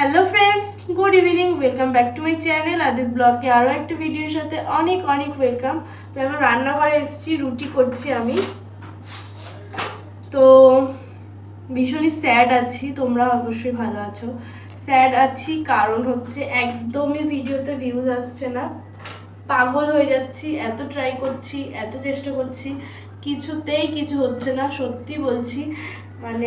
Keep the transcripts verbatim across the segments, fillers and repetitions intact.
Hello friends good evening welcome back to my channel Adit blog के आरो एक भिडियोर साथे अनेक अनेक वेलकम। तो एबार रान्ना घरे एसेछि रुटी करछि आमी। तो भीषण सैड आछि, तोमरा अवश्यई भालो आछो। सैड आछि कारण होच्छे एकदमই ভিডিওতে ভিউজ আসছে না, পাগল হয়ে যাচ্ছি। এত ট্রাই করছি, এত চেষ্টা করছি, কিছুতেই কিছু হচ্ছে না। সত্যি বলছি, মানে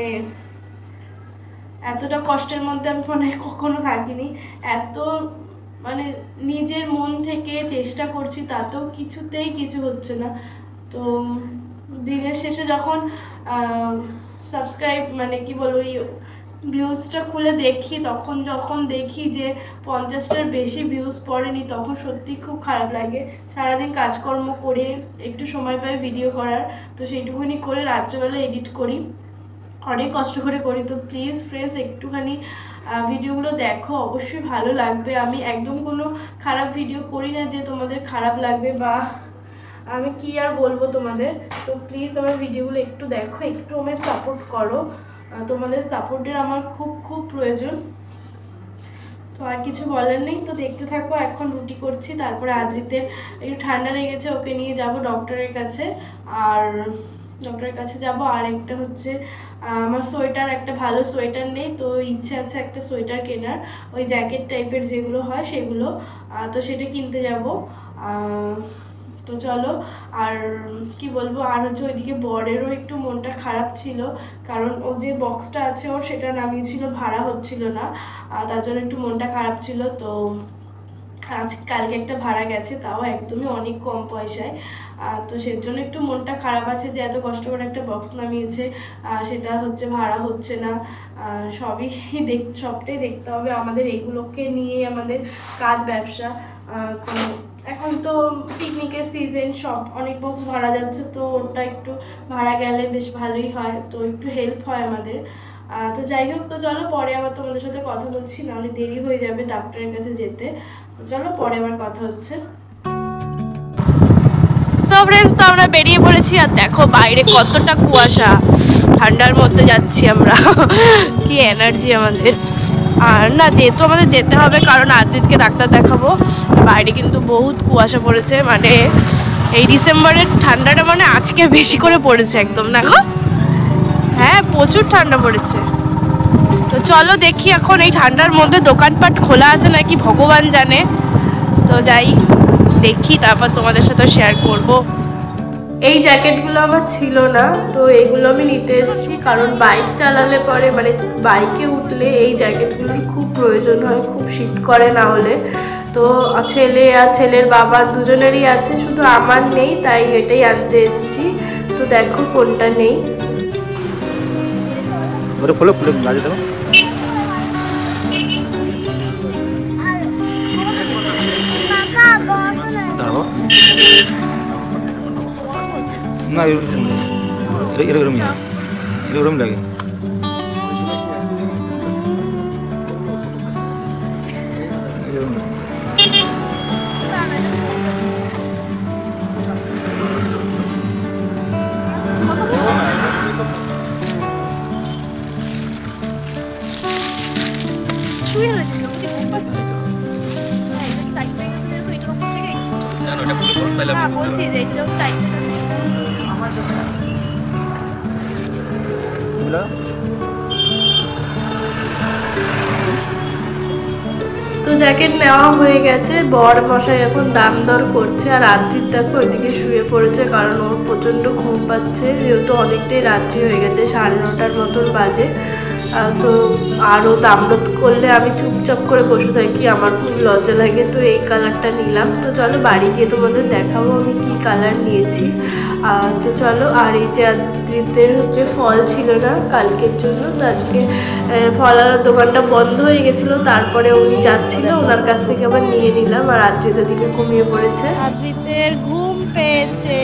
এতটা কষ্টের মধ্যে আমি মনে কখনো থাকিনি। এত মানে নিজের মন থেকে চেষ্টা করছি, তাতেও কিছুতেই কিছু হচ্ছে না। তো দিনের শেষে যখন সাবস্ক্রাইব মানে কি বলবো ভিউজটা খুলে দেখি, তখন যখন দেখি যে পঞ্চাশটার বেশি ভিউজ পড়েনি, তখন সত্যি খুব খারাপ লাগে। সারাদিন কাজকর্ম করে একটু সময় পাই ভিডিও করার, তো সেইটুকুনি করে রাত্রেবেলা এডিট করি, অনেক কষ্ট করে করি। তো প্লিজ ফ্রেন্ডস একটুখানি ভিডিওগুলো দেখো, অবশ্যই ভালো লাগবে। আমি একদম কোনো খারাপ ভিডিও করি না যে তোমাদের খারাপ লাগবে, বা আমি কি আর বলবো তোমাদের। তো প্লিজ আমার ভিডিওগুলো একটু দেখো, একটু আমায় সাপোর্ট করো। তোমাদের সাপোর্টের আমার খুব খুব প্রয়োজন। তো আর কিছু বলার নেই, তো দেখতে থাকো। এখন রুটি করছি, তারপরে আদ্রিতের একটু ঠান্ডা লেগেছে, ওকে নিয়ে যাব ডক্টরের কাছে। আর ডক্টরের কাছে যাব। আর একটা হচ্ছে আমার সোয়েটার, একটা ভালো সোয়েটার নেই, তো ইচ্ছে আছে একটা সোয়েটার কেনার, ওই জ্যাকেট টাইপের যেগুলো হয় সেগুলো। তো সেটা কিনতে যাব। তো চলো। আর কি বলবো, আর হচ্ছে ওইদিকে বরেরও একটু মনটা খারাপ ছিল, কারণ ও যে বক্সটা আছে ওর সেটা নামিয়েছিল, ভাড়া হচ্ছিল না, তার জন্য একটু মনটা খারাপ ছিল। তো আজ কালকে একটা ভাড়া গেছে, তাও একদমই অনেক কম পয়সায়। তো সের জন্য একটু মনটা খারাপ আছে যে এত কষ্ট করে একটা বক্স নামিয়েছে, সেটা হচ্ছে ভাড়া হচ্ছে না। সবই দেখ সবটাই দেখতে হবে আমাদের, এইগুলোকে নিয়ে আমাদের কাজ ব্যবসা। এখন তো পিকনিকের সিজন, সব অনেক বক্স ভাড়া যাচ্ছে, তো ওটা একটু ভাড়া গেলে বেশ ভালোই হয়, তো একটু হেল্প হয় আমাদের। তো যাই হোক, তো চলো পরে আবার তোমাদের সাথে কথা বলছি, নাহলে দেরি হয়ে যাবে ডাক্তারের কাছে যেতে। তো চলো পরে আবার কথা হচ্ছে। সো ফ্রেন্ডস, তো আমরা বেরিয়ে পড়েছি, আর দেখো বাইরে কতটা কুয়াশা, ঠান্ডার মধ্যে যাচ্ছি আমরা। কি এনার্জি আমাদের। আর না, যেহেতু আমাদের যেতে হবে কারণ আদ্রিতকে ডাক্তার দেখাবো, বাইরে কিন্তু বহুত কুয়াশা পড়েছে। মানে এই ডিসেম্বরের ঠান্ডাটা মানে আজকে বেশি করে পড়েছে একদম, না গো? হ্যাঁ, প্রচুর ঠান্ডা পড়েছে। তো চলো দেখি এখন এই ঠান্ডার মধ্যে দোকানপাট খোলা আছে নাকি ভগবান জানে। তো যাই দেখি, তারপর তোমাদের সাথে শেয়ার করব। এই জ্যাকেটগুলো আমার ছিল না, তো এগুলো আমি নিতে এসেছি, কারণ বাইক চালালে পরে মানে বাইকে উঠলে এই জ্যাকেটগুলোর খুব প্রয়োজন হয়, খুব শীত করে না হলে। তো ছেলে আর ছেলের বাবা দুজনেরই আছে, শুধু আমার নেই, তাই এটাই আনতে এসেছি। তো দেখো কোনটা নেই। ফুলো ফুলো বাজে দাও না, এরকম এরকম লাগে। তো জ্যাকেট নেওয়া হয়ে গেছে, বর মশাই এখন দাম দর করছে। আর আদ্রিত দেখো ওইদিকে শুয়ে পড়েছে, কারণ ওর প্রচণ্ড ঘুম পাচ্ছে, যেহেতু অনেকটাই রাত্রি হয়ে গেছে, সাড়ে নটার মতন বাজে। তো আরও দাম দর করলে আমি চুপচাপ করে বসে থাকি, আমার খুব লজ্জা লাগে। তো এই কালারটা নিলাম। তো চলো বাড়ি গিয়ে তোমাদের দেখাবো আমি কি কালার নিয়েছি। তো চলো। আর এই যে আদ্রিতের হচ্ছে ফল ছিল না কালকের জন্য, তো আজকে ফলার দোকানটা বন্ধ হয়ে গেছিলো, তারপরে উনি যাচ্ছিল, ওনার কাছ থেকে আবার নিয়ে নিলাম। আর আদ্রিত দিকে ঘুমিয়ে পড়েছে, আদ্রিতের ঘুম পেয়েছে।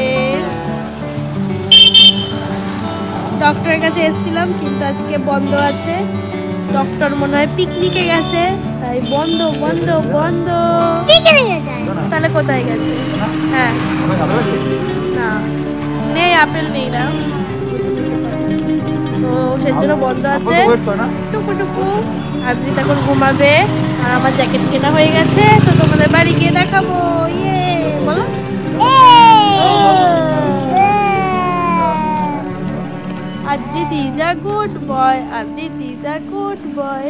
ডক্টরের কাছে এসেছিলাম, কিন্তু আজকে বন্ধ আছে, ডক্টর মনে হয় পিকনিকে গেছে, তাই বন্ধ বন্ধ বন্ধ। তাহলে কোথায় গেছে? হ্যাঁ না, নেই, আপেল নেই না। তো সেজন্য বন্ধ আছে টুকু টুকু। আদ্রিত এখন ঘুমাবে আর আমার জ্যাকেট কেনা হয়ে গেছে, তো তোমাদের বাড়ি গিয়ে দেখাবো। ইয়ে বলো Adrit is a good boy. Adrit is a good boy.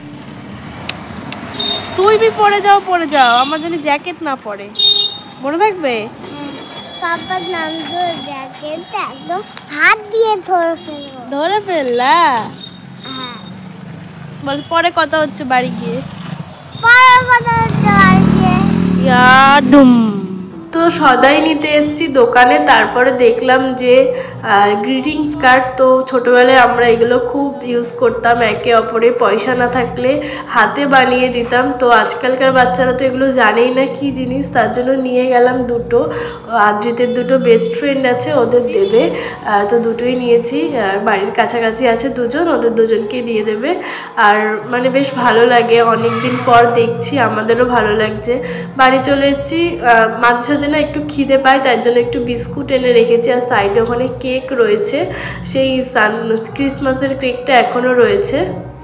তুই भी পরে যাও পরে যাও, আমার জন্য জ্যাকেট না পরে, মনে থাকবে? পাপার নাম তো জ্যাকেট একদম হাত দিয়ে ধরে ফেলবো। ধরে ফেললা? হ্যাঁ। বল পরে কথা হচ্ছে বাড়ি গিয়ে। পরে কথা হচ্ছে বাড়ি গিয়ে। ইয়াডুম। তো সদাই নিতে এসেছি দোকানে, তারপরে দেখলাম যে গ্রিটিংস কার্ড, তো ছোটোবেলায় আমরা এগুলো খুব ইউজ করতাম, একে অপরে পয়সা না থাকলে হাতে বানিয়ে দিতাম। তো আজকালকার বাচ্চারা তো এগুলো জানেই না কি জিনিস, তার জন্য নিয়ে গেলাম দুটো। আদ্রিতের দুটো বেস্ট ফ্রেন্ড আছে, ওদের দেবে, তো দুটোই নিয়েছি। বাড়ির কাছাকাছি আছে দুজন, ওদের দুজনকে দিয়ে দেবে। আর মানে বেশ ভালো লাগে, অনেক দিন পর দেখছি, আমাদেরও ভালো লাগছে। বাড়ি চলে এসেছি, মাঝে সাঝে না একটু খিদে পায়, তার জন্য একটু বিস্কুট এনে রেখেছি, আর সাইডে ওখানে কেক রয়েছে, সেই সান ক্রিসমাসের কেকটা এখনও রয়েছে।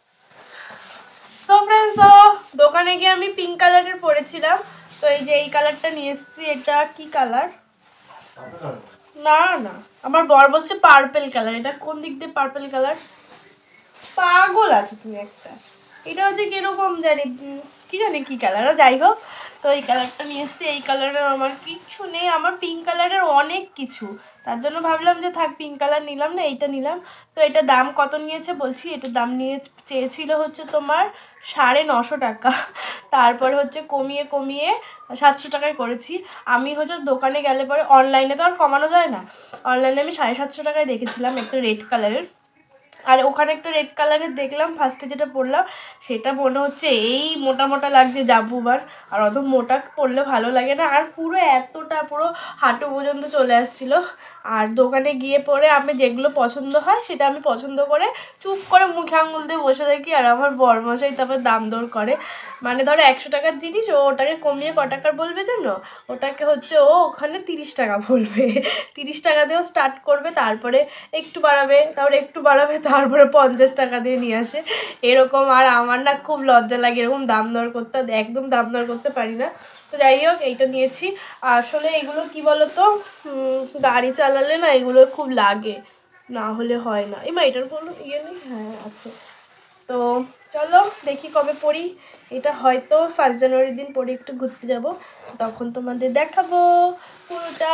সো ফ্রেন্ডস, তো দোকানে গিয়ে আমি পিঙ্ক কালারের পরেছিলাম, তো এই যে এই কালারটা নিয়ে এসেছি। এটা কি কালার? না না, আমার বর বলছে পার্পেল কালার। এটা কোন দিক দিয়ে পার্পেল কালার? পাগল আছে তুমি একটা। এটা হচ্ছে কিরকম জানি, কি জানি কি কালার, যাই হোক। তো এই কালারটা নিয়ে এসেছি। এই কালারের আমার কিচ্ছু নেই, আমার পিঙ্ক কালারের অনেক কিছু, তার জন্য ভাবলাম যে থাক পিঙ্ক কালার নিলাম না, এইটা নিলাম। তো এটা দাম কত নিয়েছে বলছি, এটার দাম নিয়ে চেয়েছিল হচ্ছে তোমার সাড়ে নশো টাকা, তারপর হচ্ছে কমিয়ে কমিয়ে সাতশো টাকায় করেছি। আমি হচ্ছে দোকানে গেলে পরে, অনলাইনে তো আর কমানো যায় না, অনলাইনে আমি সাড়ে সাতশো টাকায় দেখেছিলাম একটা রেড কালারের, আর ওখানে একটা রেড কালারের দেখলাম ফার্স্টে যেটা পরলাম, সেটা মনে হচ্ছে এই মোটা মোটা লাগছে জাম্বুবার, আর অত মোটা পরলে ভালো লাগে না, আর পুরো এতটা পুরো হাঁটু পর্যন্ত চলে আসছিলো। আর দোকানে গিয়ে পরে আমি যেগুলো পছন্দ হয় সেটা আমি পছন্দ করে চুপ করে মুখে আঙুল দিয়ে বসে থাকি, আর আমার বরমশাই তারপর দাম দর করে। মানে ধরো একশো টাকার জিনিস ও ওটাকে কমিয়ে ক টাকার বলবে জানো, ওটাকে হচ্ছে ও ওখানে তিরিশ টাকা বলবে, তিরিশ টাকা দিয়েও স্টার্ট করবে, তারপরে একটু বাড়াবে, তারপরে একটু বাড়াবে, তারপরে পঞ্চাশ টাকা দিয়ে নিয়ে আসে এরকম। আর আমার না খুব লজ্জা লাগে এরকম দাম দর করতে, একদম দাম দর করতে পারি না। তো যাই হোক, এইটা নিয়েছি। আসলে এগুলো কি বলো তো, গাড়ি চালালে না এগুলো খুব লাগে, না হলে হয় না। এবার এটার কোনো ইয়ে নেই, হ্যাঁ আছে। তো চলো দেখি কবে পড়ি, এটা হয়তো ফার্স্ট জানুয়ারির দিন পরে একটু ঘুরতে যাব, তখন তোমাদের দেখাবো পুরোটা।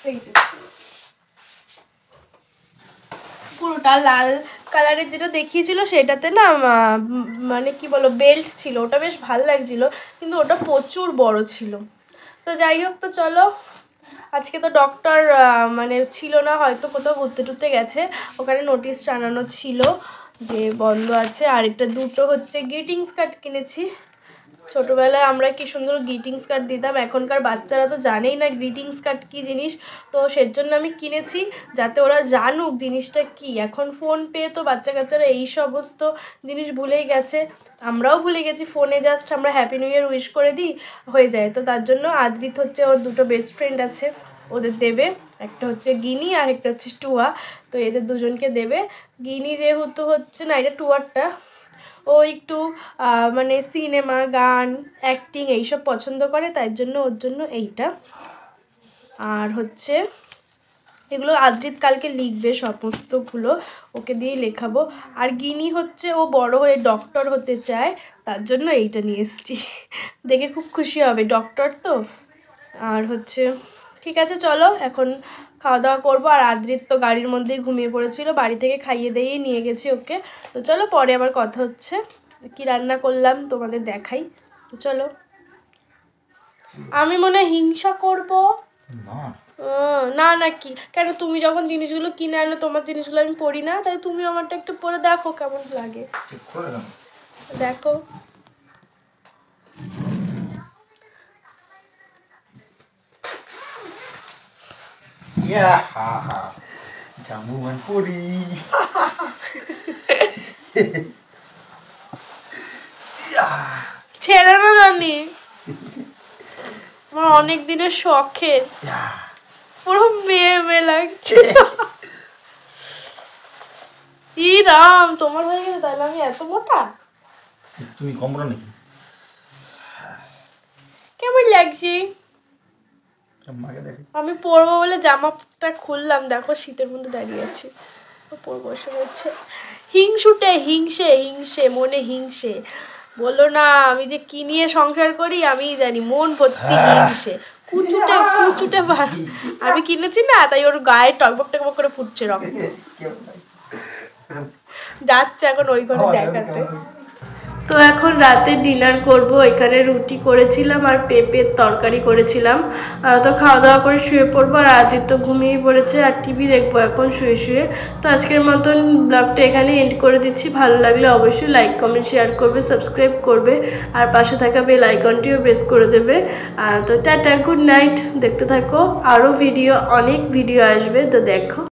পুরোটা লাল কালারের যেটা দেখিয়েছিল সেটাতে না মানে কি বলো বেল্ট ছিল, ওটা বেশ ভালো লাগছিল, কিন্তু ওটা প্রচুর বড় ছিল। তো যাই হোক, তো চলো, আজকে তো ডক্টর মানে ছিল না, হয়তো কোথাও ঘুরতে টুরতে গেছে, ওখানে নোটিশ টানানো ছিল যে বন্ধ আছে। আর এটা দুটো হচ্ছে গ্রিটিংস কার্ড কিনেছি, ছোটোবেলায় আমরা কি সুন্দর গ্রিটিংস কার্ড দিতাম, এখনকার বাচ্চারা তো জানেই না গ্রিটিংস কার্ড কী জিনিস, তো সেজন্য আমি কিনেছি যাতে ওরা জানুক জিনিসটা কি। এখন ফোন পেয়ে তো বাচ্চা কাচ্চারা এই সমস্ত জিনিস ভুলেই গেছে, আমরাও ভুলে গেছি, ফোনে জাস্ট আমরা হ্যাপি নিউ ইয়ার উইশ করে দিই, হয়ে যায়। তো তার জন্য আদ্রিত হচ্ছে ওর দুটো বেস্ট ফ্রেন্ড আছে, ওদের দেবে, একটা হচ্ছে গিনি আর একটা হচ্ছে টুয়া, তো এদের দুজনকে দেবে। গিনি যেহেতু হচ্ছে না, এটা টুয়ারটা, ও একটু মানে সিনেমা গান অ্যাক্টিং এইসব পছন্দ করে, তাই জন্য ওর জন্য এইটা। আর হচ্ছে এগুলো আদ্রিত কালকে লিখবে সমস্তগুলো, ওকে দিয়েই লেখাবো। আর গিনি হচ্ছে ও বড় হয়ে ডক্টর হতে চায়, তার জন্য এইটা নিয়ে এসেছি, দেখে খুব খুশি হবে, ডক্টর তো। আর হচ্ছে ঠিক আছে, চলো এখন খাওয়া দাওয়া করবো। আর আদ্রিত তো গাড়ির মধ্যেই ঘুমিয়ে পড়েছিল, বাড়ি থেকে খাইয়ে দিয়েই নিয়ে গেছি ওকে। তো চলো পরে আবার কথা হচ্ছে, কি রান্না করলাম তোমাদের দেখাই। তো চলো, আমি মনে হয় হিংসা করবো না, না কি কেন, তুমি যখন জিনিসগুলো কিনে আনো তোমার জিনিসগুলো আমি পড়ি না, তাই তুমি আমারটা একটু পরে দেখো কেমন লাগে, দেখো। Ya, haha. Jamuan puri. ছেড়ে না জানি, আমার অনেক দিনের শখের, পুরো মেয়ে মেয়ে লাগছে। ই রাম, তোমার হয়ে গেছে তাহলে আমি এত মোটা? তুমি কম মোটা নাকি? কেমন লাগছে? মাকে দেখে আমি পরবো বলে জামাটা খুললাম, দেখো শীতের মধ্যে দাঁড়িয়ে আছি, পরবো বসে হচ্ছে। হিংসুটে, হিংসে হিংসে মনে হিংসে, বলো না আমি যে কি নিয়ে সংসার করি আমিই জানি, মন ভর্তি হিংসে। কুচুটে কুচুটে ভার আমি কিনেছি না, তাই ওর গায়ে টকবক টকবক করে ফুটছে রক্ত। যাচ্ছে এখন ওই ঘরে দেখাতে। তো এখন রাতে ডিনার করব। এখানে রুটি করেছিলাম আর পেঁপের তরকারি করেছিলাম। তো খাওয়া দাওয়া করে শুয়ে পড়বো, আর আদিত্য তো ঘুমিয়ে পড়েছে, আর টিভি দেখবো এখন শুয়ে শুয়ে। তো আজকের মতন ব্লগটা এখানে এন্ড করে দিচ্ছি। ভালো লাগলে অবশ্যই লাইক কমেন্ট শেয়ার করবে, সাবস্ক্রাইব করবে, আর পাশে থাকা বেল আইকনটিও প্রেস করে দেবে। তো টাটা, গুড নাইট। দেখতে থাকো, আরও ভিডিও, অনেক ভিডিও আসবে, তো দেখো।